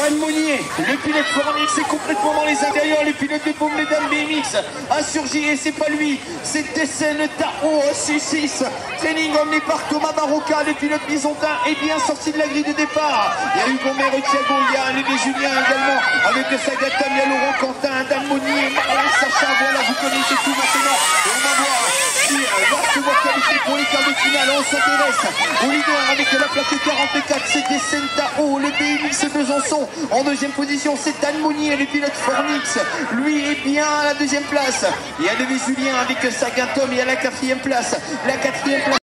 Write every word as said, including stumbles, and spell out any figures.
Dan Monnier, le pilote Fornix est complètement dans les intérieurs. Le pilote de Paume les dames B M X a surgi et c'est pas lui, c'est Tessen Tao six Training emmené par Thomas Barroca. Le pilote bisontin est bien sorti de la grille de départ. Il y a eu Gomer Thiago, il y a Lévé Julien également avec Sagata, il y a Laurent Quentin, Dan Monnier, Marlène Sacha. Voilà, vous connaissez tout maintenant. Et on va voir si va se voir qualifié pour les quarts de finale. On s'intéresse au leader avec la plaque quarante-quatre, c'est Tessen Tao, le B M X Besançon. En deuxième position, c'est Dan Monnier, le pilote Fornix. Lui est bien à la deuxième place. Il y a Lévé Julien avec Sagantom et à la quatrième place. La quatrième place.